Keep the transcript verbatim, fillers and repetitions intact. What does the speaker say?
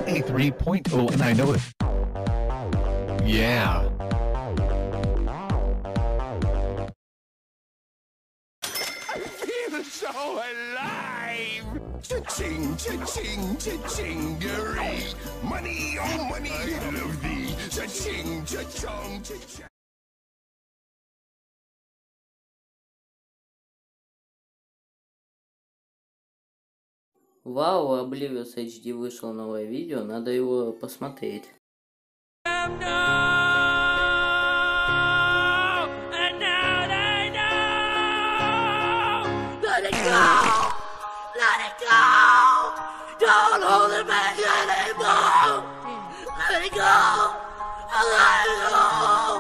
a three point oh and I know it. Yeah. I feel so alive! Cha-ching, cha-ching, cha-chingery. Money, oh money, I love thee. Cha-ching, cha-chong, cha-ching. Вау, Oblivious эйч ди вышло новое видео, надо его посмотреть. Let it go! Let it go! Don't hold it back anymore! Let it go! Let it go!